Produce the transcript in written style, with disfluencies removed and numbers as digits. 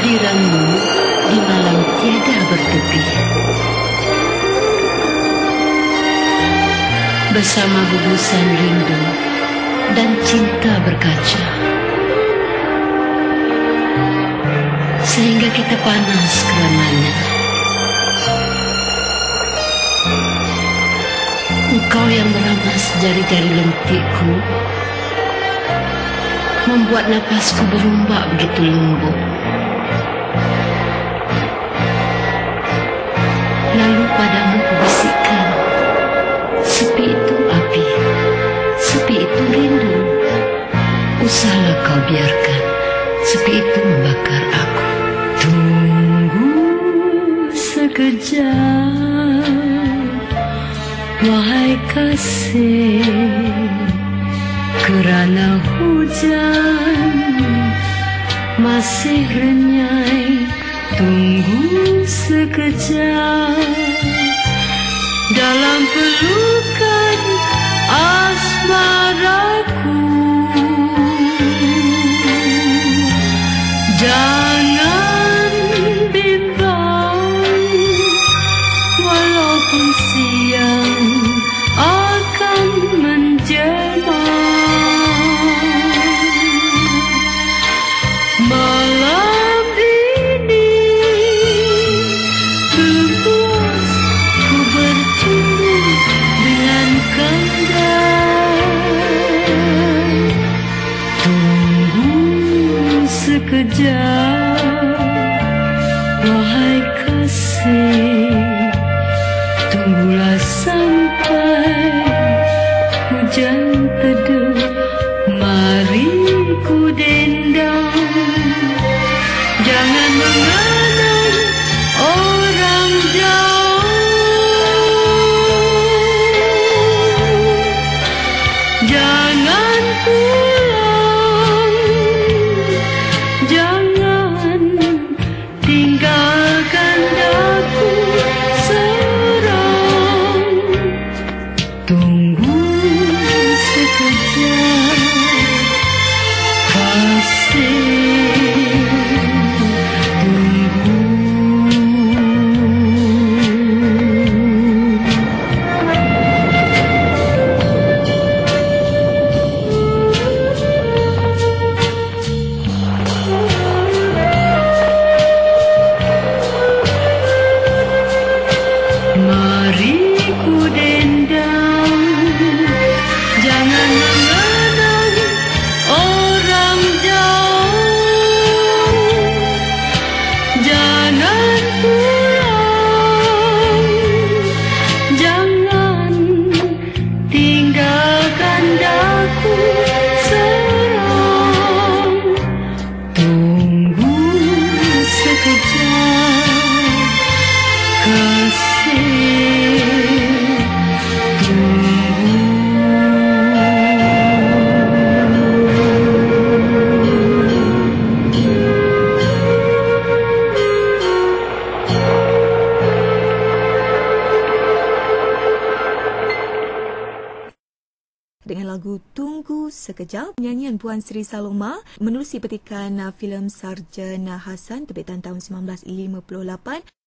kehadiranmu di malam tiada bertepi. Bersama gugusan rindu dan cinta berkaca, sehingga kita panas karenanya. Engkau yang meramas jari-jari lentikku, membuat napasku berombak begitu lembut. Lalu padamu kubisikkan, sepi itu api, sepi itu rindu. Usahlah kau biarkan sepi itu membakar aku. Tunggu sekejap, wahai kasih, kerana hujan masih renyai. Tunggu sekejap dalam pelukan asmaraku. Jangan bimbang, walaupun siang akan menjelma. Malam ini belum puas ku bertemu dengan kandang. Tunggu sekejap, wahai kasih, tunggulah sampai hujan teduh. Mari ku dendang, jangan mengenang orang jauh. Jangan pulang, jangan tinggalkan aku seorang. Tunggu sekejap, kasih. Mari ku dendang, jangan mengenang orang jauh. Jangan pulang, jangan tinggalkan daku seorang. Tunggu sekejap, kasih. Dengan lagu Tunggu Sekejap, nyanyian Puan Sri Saloma menerusi petikan filem Sarjana Hasan terbitan tahun 1958